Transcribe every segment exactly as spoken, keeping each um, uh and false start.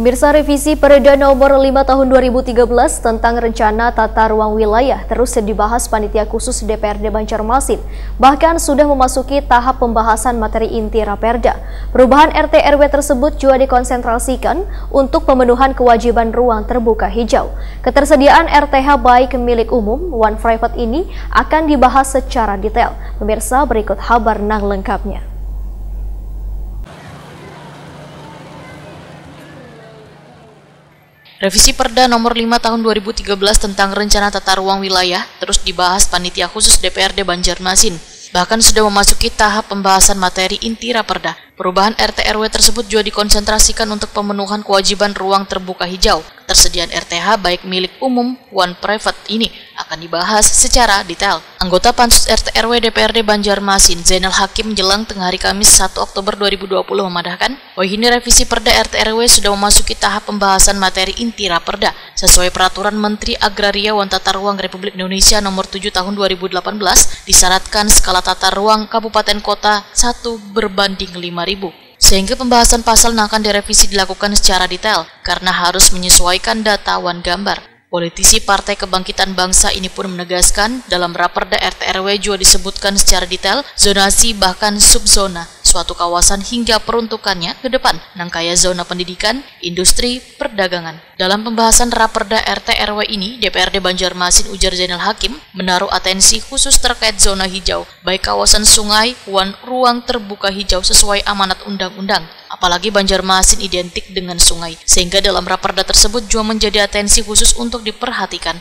Pemirsa, revisi Perda Nomor lima Tahun dua ribu tiga belas tentang rencana tata ruang wilayah terus dibahas Panitia Khusus D P R D Banjarmasin. Bahkan sudah memasuki tahap pembahasan materi inti Raperda. Perubahan R T R W tersebut juga dikonsentrasikan untuk pemenuhan kewajiban ruang terbuka hijau. Ketersediaan R T H baik milik umum, one private ini akan dibahas secara detail. Pemirsa, berikut kabar nah lengkapnya. Revisi Perda Nomor lima Tahun dua ribu tiga belas tentang rencana tata ruang wilayah terus dibahas Panitia Khusus D P R D Banjarmasin. Bahkan sudah memasuki tahap pembahasan materi inti Raperda. Perubahan R T R W tersebut juga dikonsentrasikan untuk pemenuhan kewajiban ruang terbuka hijau. Ketersediaan R T H baik milik umum, one private ini akan dibahas secara detail. Anggota Pansus R T R W D P R D Banjarmasin, Zainal Hakim, menjelang tengah hari Kamis satu Oktober dua ribu dua puluh memadahkan bahwa ini revisi Perda R T R W sudah memasuki tahap pembahasan materi inti Raperda sesuai Peraturan Menteri Agraria dan Tata Ruang Republik Indonesia Nomor tujuh Tahun dua ribu delapan belas disyaratkan skala tata ruang kabupaten kota satu berbanding lima ribu. Sehingga pembahasan pasal yang akan direvisi dilakukan secara detail karena harus menyesuaikan data wan gambar. Politisi Partai Kebangkitan Bangsa ini pun menegaskan dalam Raperda R T R W juga disebutkan secara detail zonasi bahkan subzona suatu kawasan hingga peruntukannya ke depan, nangkaya zona pendidikan, industri, perdagangan. Dalam pembahasan Raperda R T R W ini, D P R D Banjarmasin, ujar Zainal Hakim, menaruh atensi khusus terkait zona hijau, baik kawasan sungai, wan ruang terbuka hijau sesuai amanat undang-undang. Apalagi Banjarmasin identik dengan sungai, sehingga dalam Raperda tersebut juga menjadi atensi khusus untuk diperhatikan.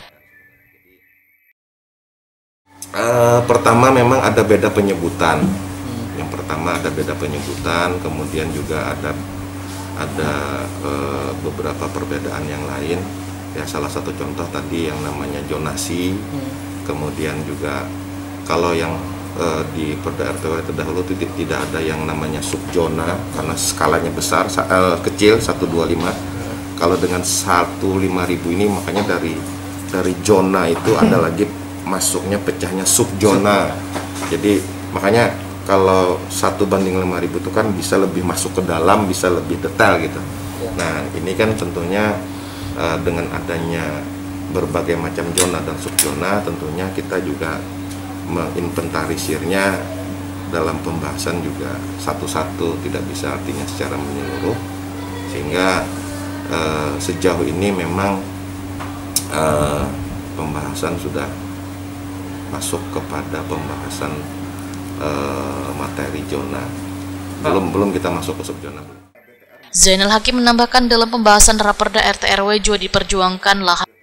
Uh, pertama memang ada beda penyebutan. Yang pertama ada beda penyebutan, kemudian juga ada ada uh, beberapa perbedaan yang lain. Ya, salah satu contoh tadi yang namanya zonasi, hmm. kemudian juga kalau yang uh, di Perda R T W terdahulu tidak, tidak ada yang namanya subzona karena skalanya besar, uh, kecil seratus dua puluh lima. Hmm. Kalau dengan seratus lima ribu ini makanya dari dari zona itu ada lagi masuknya pecahnya subzona. Jadi makanya kalau satu banding lima ribu itu kan bisa lebih masuk ke dalam, bisa lebih detail gitu. Ya. Nah ini kan tentunya uh, dengan adanya berbagai macam zona dan subzona, tentunya kita juga menginventarisirnya dalam pembahasan juga satu-satu, tidak bisa artinya secara menyeluruh. Sehingga uh, sejauh ini memang uh, pembahasan sudah masuk kepada pembahasan Uh, materi zona. Belum belum kita masuk ke subzona. Zainal Hakim menambahkan dalam pembahasan Raperda R T R W juga diperjuangkan lahan